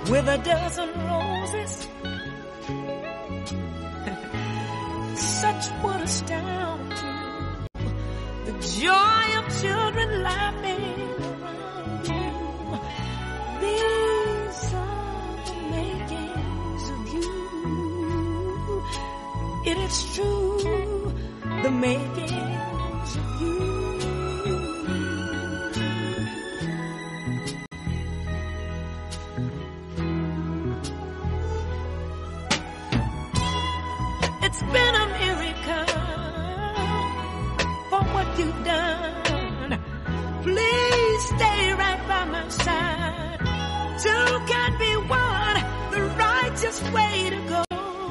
with a dozen roses. Such would astound you. The joy of children laughing around you. These are the makings of you. It is true, the makings of you. It's been a miracle for what you've done. Please stay right by my side. Two can be one, the righteous way to go.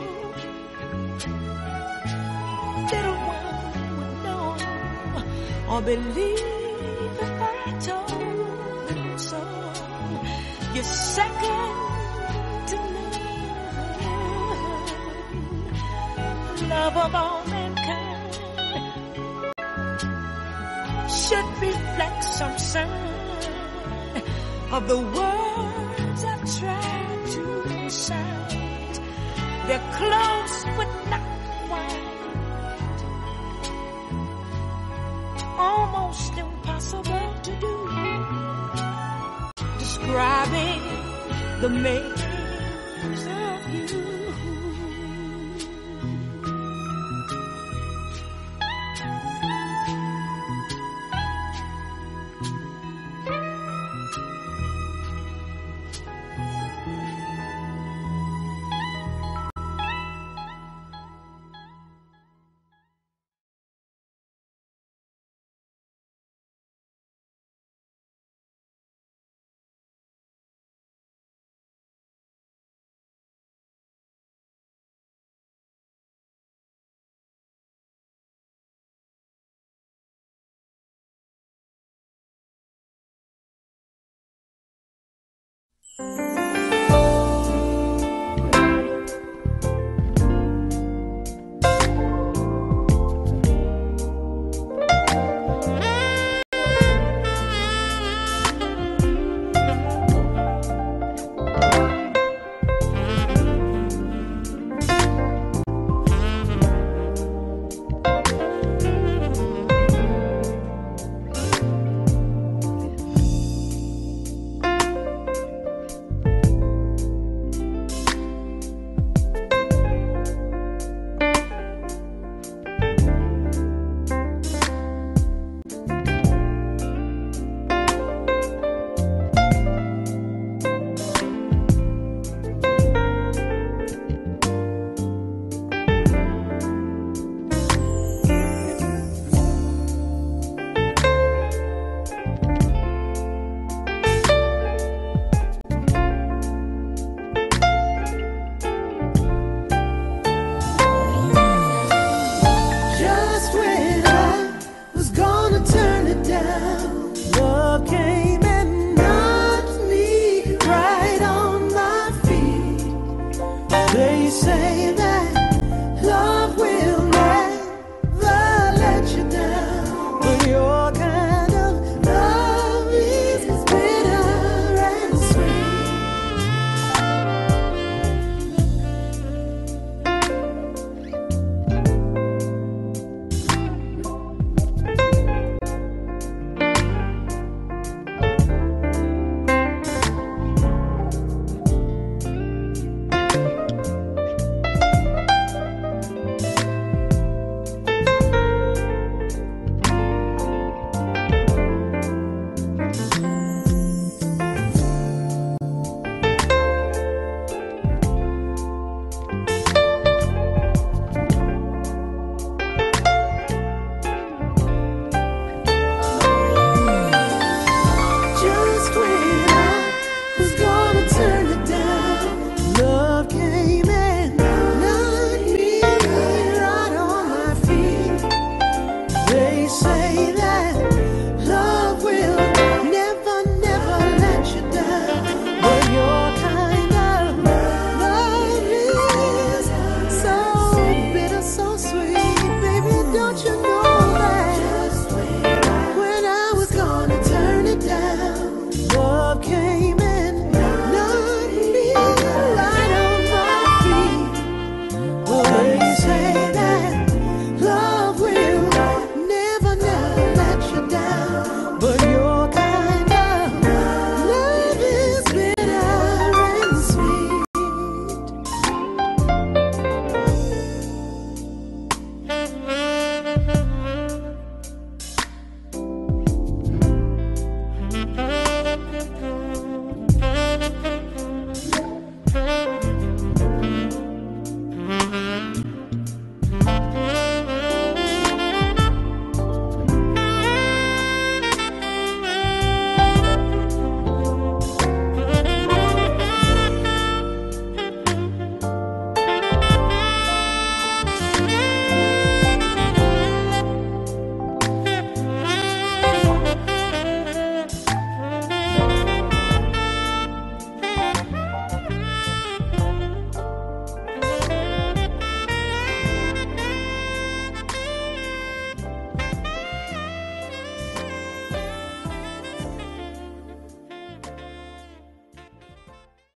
Little one would know or believe if I told them so. You're second to none. Love of all mankind should reflect some sign of the words I've tried to recite. They're close but not quite, almost impossible to do, describing the makings of you.